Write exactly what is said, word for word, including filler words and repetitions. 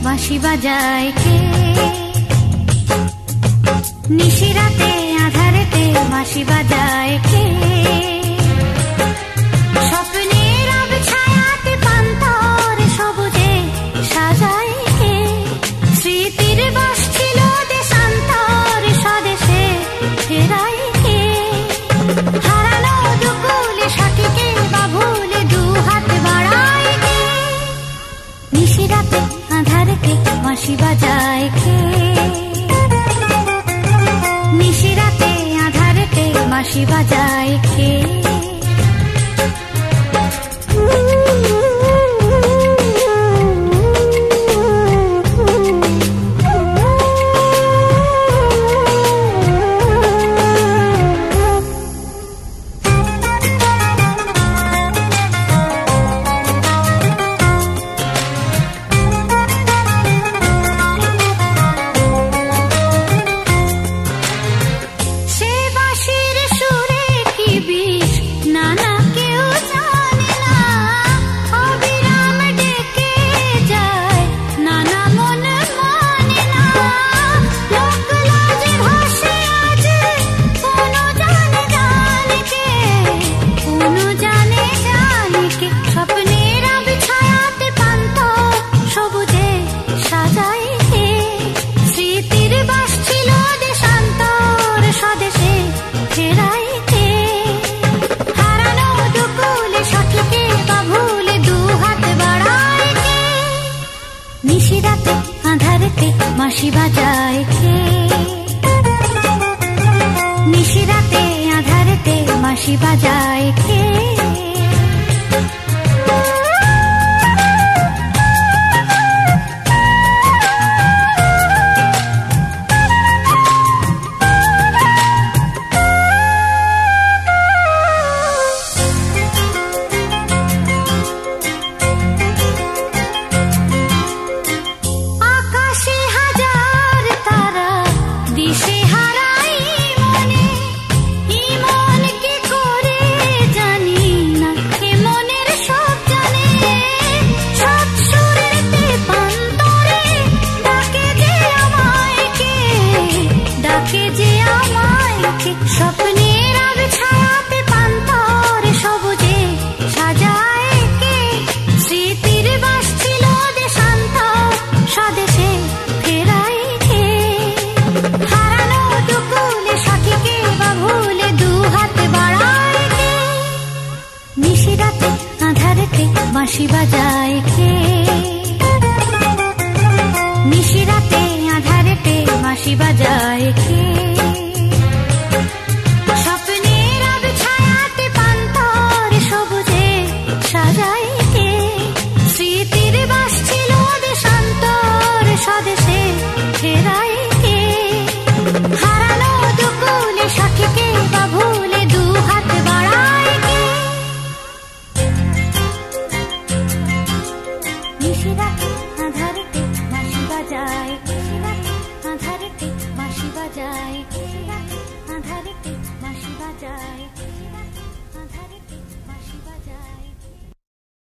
বাঁশি বাজায় কে? নিশিরাতে আধারেতে বাঁশি বাজায় কে? স্বপ্নের আবছায়াতে পান্তর সবুজে সাজায় কে? স্মৃতির বাস ছিল দেশান্তর স্বদেশে ফেরায় কে? হারানো দুকুলে সঠিকে বা ভুলে দু হাত বাড়ায় কে? নিশিরাতে আধারেতে বাঁশি বাজায় কে? নিশিরাতে আধারেতে বাঁশি বাজায় কে? নিশিরাতে আধারেতে বাঁশি বাজায় কে? নিশিরাতে আধারেতে বাঁশি বাজায় কে? স্বপ্নের আবছায়াতে পান্তর সবুজে সাজায় কে? স্মৃতির বাস ছিল দেশান্তর স্বদেশে ফেরায় কে? হারানো দুকুলে সঠিকে বা ভুলে দু হাত বাড়ায় কে? নিশিরাতে আধারেতে বাঁশি বাজায় কে? নিশিরাতে আধারেতে বাঁশি বাজায় কে? স্বপ্নের আবছায়াতে পান্তর সবুজে সাজায় কে? স্মৃতির বাস ছিল দেশান্তর স্বদেশে ফেরায় কে? হারানো দুকুলে সঠিকে বা ভুলে দু হাত বাড়ায় কে? নিশিরাতে আধারেতে বাঁশি বাজায়, নিশিরাতে আধারেতে বাঁশি বাজায়, নিশিরাতে আধারেতে বাঁশি বাজায়।